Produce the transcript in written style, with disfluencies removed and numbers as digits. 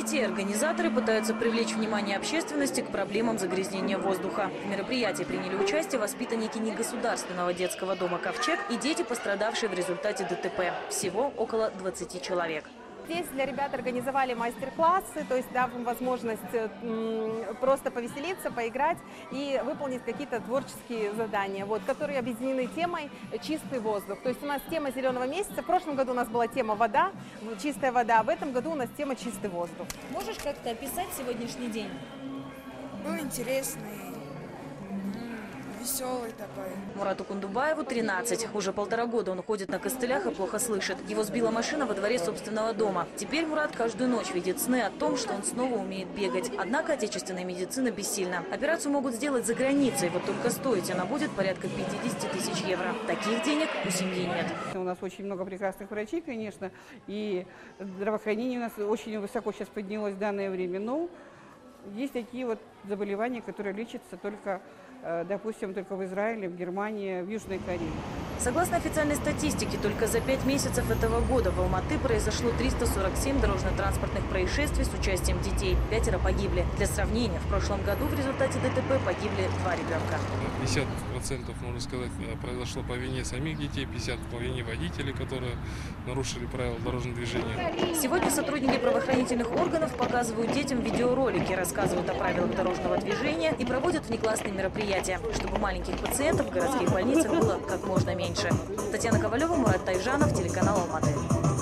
детей организаторы пытаются привлечь внимание общественности к проблемам загрязнения воздуха. В мероприятии приняли участие воспитанники негосударственного детского дома «Ковчег» и дети, пострадавшие в результате ДТП. Всего около 20 человек. Здесь для ребят организовали мастер-классы, то есть дав им возможность просто повеселиться, поиграть и выполнить какие-то творческие задания, которые объединены темой «Чистый воздух». То есть у нас тема «Зеленого месяца». В прошлом году у нас была тема «Вода», чистая вода, а в этом году у нас тема «Чистый воздух». Можешь как-то описать сегодняшний день? Был интересный, веселый такой. Мурату Кундубаеву 13. Уже 1,5 года он ходит на костылях и плохо слышит. Его сбила машина во дворе собственного дома. Теперь Мурат каждую ночь видит сны о том, что он снова умеет бегать. Однако отечественная медицина бессильна. Операцию могут сделать за границей, вот только стоить она будет порядка 50 тысяч евро. Таких денег у семьи нет. У нас очень много прекрасных врачей, конечно, и здравоохранение у нас очень высоко сейчас поднялось в данное время. Но есть такие заболевания, которые лечатся только, допустим, только в Израиле, в Германии, в Южной Корее. Согласно официальной статистике, только за 5 месяцев этого года в Алматы произошло 347 дорожно-транспортных происшествий с участием детей. 5 погибли. Для сравнения, в прошлом году в результате ДТП погибли 2 ребенка. 50%, можно сказать, произошло по вине самих детей, 50% по вине водителей, которые нарушили правила дорожного движения. Сегодня сотрудники правоохранительных органов показывают детям видеоролики, рассказывают о правилах дорожного движения и проводят внеклассные мероприятия, чтобы маленьких пациентов в городских больницах было как можно меньше. Татьяна Ковалева, Мурат Тайжанов, телеканал Алматы.